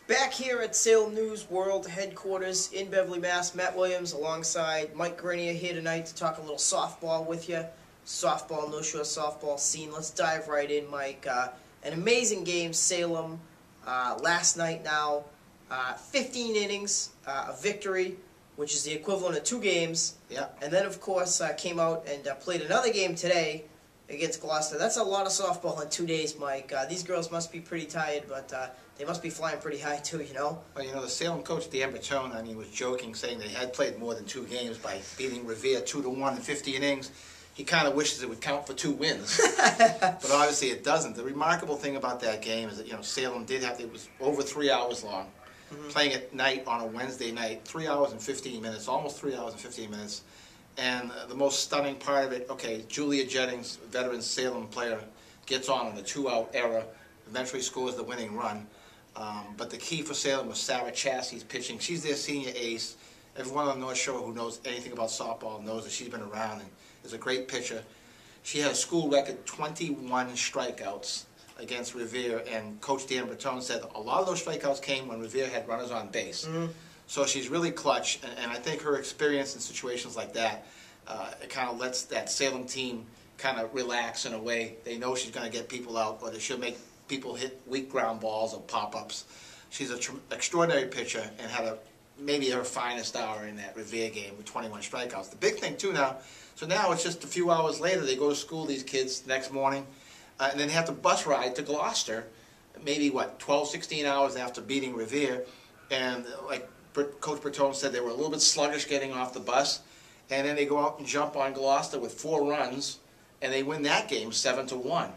Back here at Salem News World headquarters in Beverly, Mass. Matt Williams alongside Mike Grenier here tonight to talk a little softball with you. Softball, no shore softball scene. Let's dive right in, Mike. An amazing game, Salem, last night now. 15 innings, a victory, which is the equivalent of 2 games. Yeah. And then, of course, came out and played another game today against Gloucester. That's a lot of softball in 2 days, Mike. These girls must be pretty tired, but they must be flying pretty high too, you know? Well, you know, the Salem coach, Dan Bertone, was joking, saying they had played more than 2 games by beating Revere 2-1 in 50 innings. He kind of wishes it would count for 2 wins, but obviously it doesn't. The remarkable thing about that game is that, you know, Salem did have, it was over 3 hours long, playing at night on a Wednesday night, 3 hours and 15 minutes, almost 3 hours and 15 minutes. And the most stunning part of it, okay, Julia Jennings, veteran Salem player, gets on a 2-out error, eventually scores the winning run. But the key for Salem was Sarah Chassey's pitching. She's their senior ace. Everyone on the North Shore who knows anything about softball knows that she's been around and is a great pitcher. She had a school record 21 strikeouts against Revere, and Coach Dan Bertone said a lot of those strikeouts came when Revere had runners on base. So she's really clutch, and I think her experience in situations like that, it kind of lets that Salem team kind of relax in a way. They know she's going to get people out, or she'll make people hit weak ground balls or pop-ups. She's an extraordinary pitcher and had maybe her finest hour in that Revere game with 21 strikeouts. The big thing too now, so now it's just a few hours later, they go to school, these kids, the next morning, and then they have to bus ride to Gloucester, maybe, 12, 16 hours after beating Revere, and like Coach Bertone said, they were a little bit sluggish getting off the bus, and then they go out and jump on Gloucester with 4 runs, and they win that game 7-1.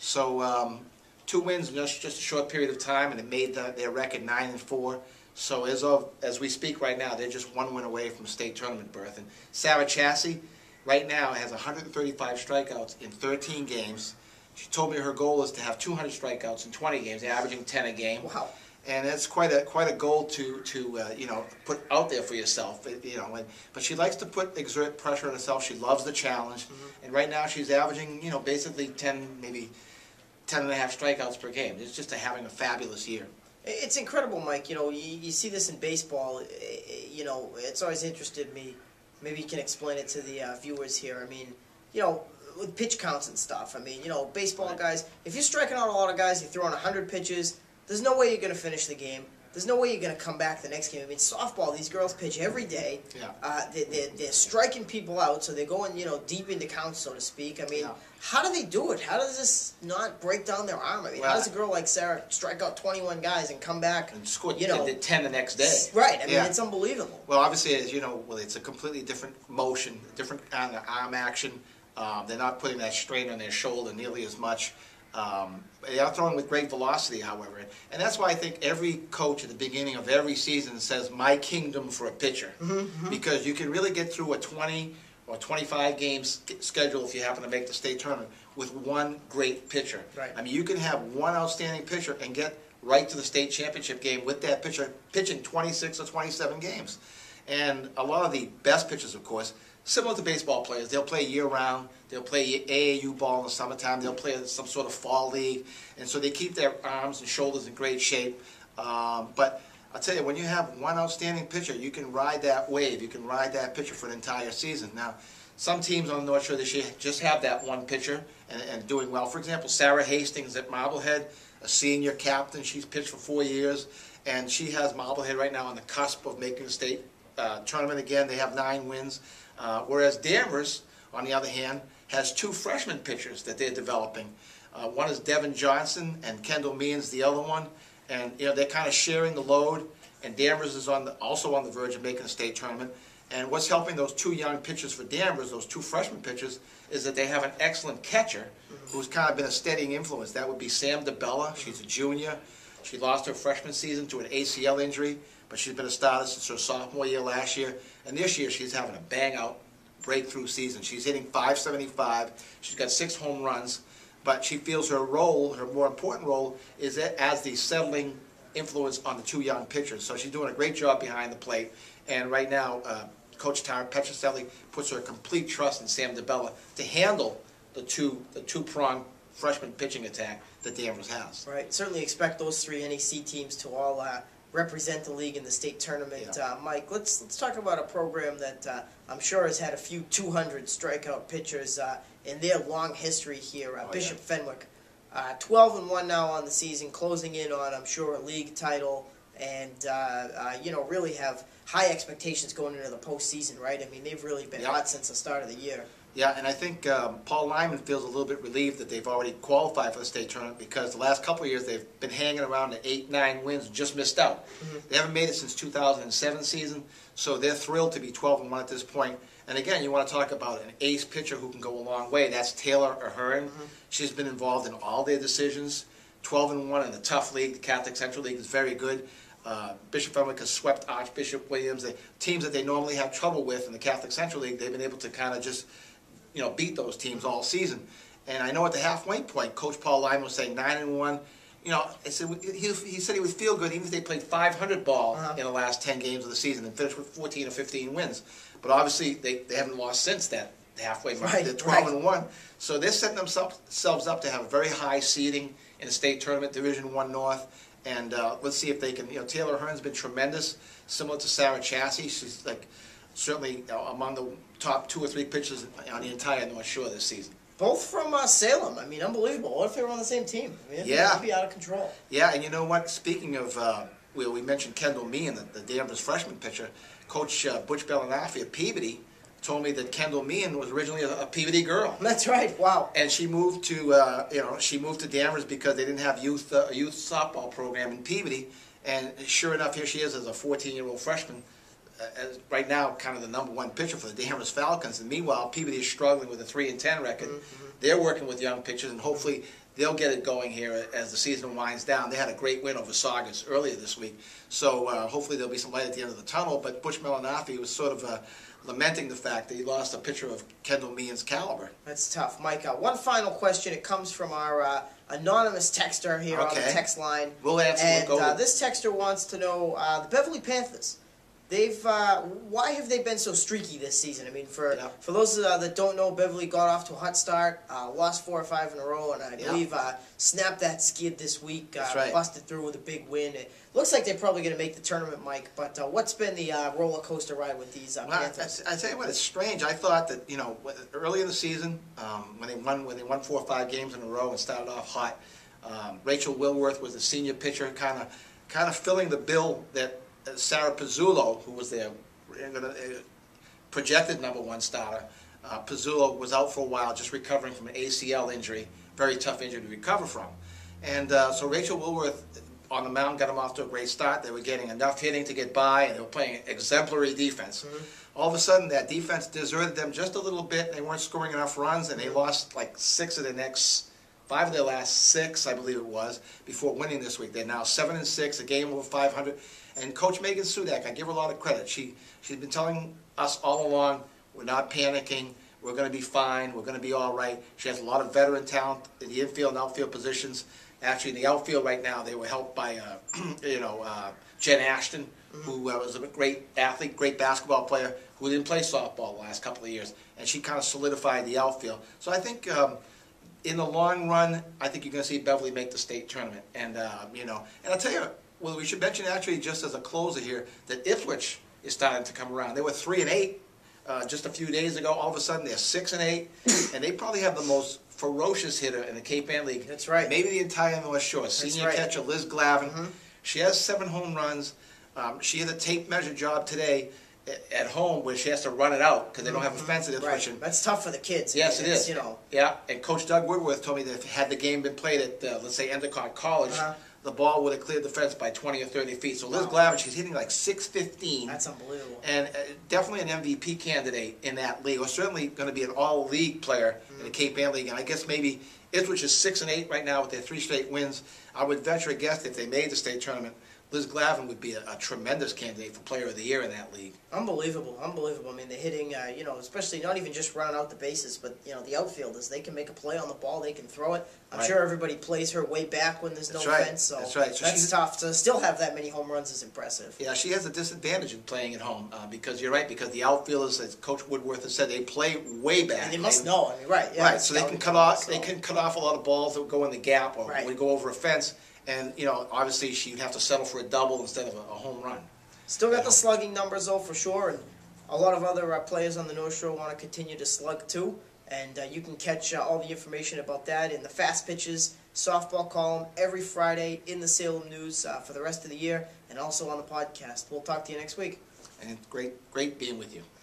So 2 wins in just a short period of time, and it made their record 9-4. So as we speak right now, they're just 1 win away from state tournament berth. And Sarah Chassey right now has 135 strikeouts in 13 games. She told me her goal is to have 200 strikeouts in 20 games, averaging 10 a game. Wow. And that's quite a goal to you know, put out there for yourself, you know. But she likes to exert pressure on herself. She loves the challenge, and right now she's averaging, you know, basically 10, maybe 10.5 strikeouts per game. It's just having a fabulous year. It's incredible, Mike. You know, you see this in baseball. You know, it's always interested me. Maybe you can explain it to the viewers here. I mean, you know, with pitch counts and stuff. I mean, you know, baseball guys, if you're striking out a lot of guys, you throw in 100 pitches, there's no way you're going to finish the game. There's no way you're going to come back the next game. I mean, softball, these girls pitch every day. Yeah. They're striking people out, so they're going, you know, deep into counts, so to speak. I mean, how do they do it? How does this not break down their arm? I mean, how does a girl like Sarah strike out 21 guys and come back and score, you know, 10 the next day? Right. I mean, it's unbelievable. Well, obviously, as you know, it's a completely different motion, different kind of arm action. They're not putting that strain on their shoulder nearly as much. They are throwing with great velocity, however, and that's why I think every coach at the beginning of every season says, "My kingdom for a pitcher," because you can really get through a 20 or 25 games schedule if you happen to make the state tournament with one great pitcher. Right. I mean, you can have one outstanding pitcher and get right to the state championship game with that pitcher pitching 26 or 27 games. And a lot of the best pitchers, of course, similar to baseball players, they'll play year-round, they'll play AAU ball in the summertime, they'll play some sort of fall league, and so they keep their arms and shoulders in great shape. But I'll tell you, when you have one outstanding pitcher, you can ride that wave, you can ride that pitcher for an entire season. Now, some teams on the North Shore this year just have that one pitcher and doing well. For example, Sarah Hastings at Marblehead, a senior captain, she's pitched for 4 years, and she has Marblehead right now on the cusp of making the state tournament again. They have 9 wins. Whereas Danvers, on the other hand, has 2 freshman pitchers that they're developing. One is Devin Johnson, and Kendall Means the other one. And you know, they're kind of sharing the load. And Danvers is also on the verge of making a state tournament. And what's helping those 2 young pitchers for Danvers, those 2 freshman pitchers, is that they have an excellent catcher who's kind of been a steadying influence. That would be Sam DeBella. She's a junior. She lost her freshman season to an ACL injury, but she's been a starter since her sophomore year last year. And this year she's having a bang-out breakthrough season. She's hitting .575. She's got 6 home runs. But she feels her role, her more important role, is as the settling influence on the 2 young pitchers. So she's doing a great job behind the plate. And right now, Coach Tara Petroselli puts her complete trust in Sam DeBella to handle the two-pronged freshman pitching attack that Danvers has. Right. Certainly expect those 3 NEC teams to all represent the league in the state tournament. Yeah. Mike, let's talk about a program that I'm sure has had a few 200 strikeout pitchers in their long history here. Bishop Fenwick, 12-1 now on the season, closing in on, I'm sure, a league title, and really have high expectations going into the postseason, right? I mean, they've really been hot since the start of the year. Yeah, and I think Paul Lyman feels a little bit relieved that they've already qualified for the state tournament, because the last couple of years they've been hanging around at 8-9 wins and just missed out. They haven't made it since 2007 season, so they're thrilled to be 12-1 at this point. And again, you want to talk about an ace pitcher who can go a long way. That's Taylor Ahern. She's been involved in all their decisions. 12-1 in the tough league. The Catholic Central League is very good. Bishop Fenwick has swept Archbishop Williams. The teams that they normally have trouble with in the Catholic Central League, they've been able to kind of just beat those teams all season. And I know at the halfway point, Coach Paul Lyman was saying 9-1. He said he would feel good even if they played 500 ball in the last 10 games of the season and finished with 14 or 15 wins. But obviously they haven't lost since that halfway mark. They're 12-1. So they're setting themselves up to have a very high seeding in the state tournament, Division I North. And let's see if they can. Taylor Ahern's been tremendous, similar to Sarah Chassie. She's certainly among the top 2 or 3 pitchers on the entire North Shore this season. Both from Salem. I mean, unbelievable. What if they were on the same team? I mean, yeah. It'd be out of control. Yeah, and you know what? Speaking of, we mentioned Kendall Meehan, the Danvers freshman pitcher. Coach Butch Bellinaffi at Peabody told me that Kendall Meehan was originally a Peabody girl. That's right. Wow. And she moved to, she moved to Danvers because they didn't have a youth softball program in Peabody. And sure enough, here she is as a 14-year-old freshman. Right now, kind of the #1 pitcher for the Danvers Falcons, and meanwhile, Peabody is struggling with a 3-10 record. They're working with young pitchers, and hopefully they'll get it going here as the season winds down. They had a great win over Saugus earlier this week, so hopefully there'll be some light at the end of the tunnel. But Butch Bellinaffi was sort of lamenting the fact that he lost a pitcher of Kendall Meehan's caliber. That's tough, Mike. One final question. It comes from our anonymous texter here on the text line. We'll answer. And this texter wants to know the Beverly Panthers. Why have they been so streaky this season? I mean, for those that don't know, Beverly got off to a hot start, lost 4 or 5 in a row, and I believe snapped that skid this week. Busted through with a big win. It looks like they're probably going to make the tournament, Mike. But what's been the roller coaster ride with these Panthers? I tell you what, it's strange. I thought that early in the season, when they won 4 or 5 games in a row and started off hot, Rachel Wilworth was the senior pitcher, kind of filling the bill that Sarah Pizzullo, who was their projected #1 starter. Pizzullo was out for a while, just recovering from an ACL injury, very tough injury to recover from. And so Rachel Wilworth on the mound got them off to a great start. They were getting enough hitting to get by, and they were playing exemplary defense. All of a sudden, that defense deserted them just a little bit. They weren't scoring enough runs, and they lost like 6 of their next 5 of their last 6, I believe it was, before winning this week. They're now 7-6, a game over 500. And Coach Megan Sudak, I give her a lot of credit. She's been telling us all along, we're not panicking, we're going to be fine, we're going to be all right. She has a lot of veteran talent in the infield and outfield positions. Actually, in the outfield right now, they were helped by, Jen Ashton, who was a great athlete, great basketball player, who didn't play softball the last couple of years. And she kind of solidified the outfield. So I think in the long run, I think you're going to see Beverly make the state tournament. And, and I'll tell you, well, we should mention actually, just as a closer here, that Ipswich is starting to come around. They were 3-8 just a few days ago. All of a sudden, they're 6-8, and they probably have the most ferocious hitter in the Cape Ann League. That's right. Maybe the entire North Shore. Senior catcher Liz Glavin. She has 7 home runs. She had a tape measure job today at home where she has to run it out because they don't have a fence at Ipswich. Right. That's tough for the kids. Yes, it is. Yeah, and Coach Doug Woodworth told me that had the game been played at, let's say, Endicott College, the ball would have cleared the fence by 20 or 30 feet. So Liz Glavin, she's hitting like .615. That's unbelievable. And definitely an MVP candidate in that league. Or certainly going to be an all-league player in the Cape Ann League. And I guess maybe Ipswich is 6-8 right now with their 3 straight wins. I would venture a guess if they made the state tournament, Liz Glavin would be a tremendous candidate for Player of the Year in that league. Unbelievable, unbelievable. I mean, the hitting, especially not even just running out the bases, but, the outfielders, they can make a play on the ball, they can throw it. I'm sure everybody plays her way back when there's no fence, so that's tough. To still have that many home runs is impressive. Yeah, she has a disadvantage in playing at home because you're right, because the outfielders, as Coach Woodworth has said, they play way back. And they must know, right, so they can cut off a lot of balls that would go in the gap or would go over a fence. And, obviously she'd have to settle for a double instead of a home run. Still got the slugging numbers, though, for sure, and a lot of other players on the North Shore want to continue to slug, too. And you can catch all the information about that in the Fast Pitches softball column every Friday in the Salem News for the rest of the year, and also on the podcast. We'll talk to you next week. And great being with you.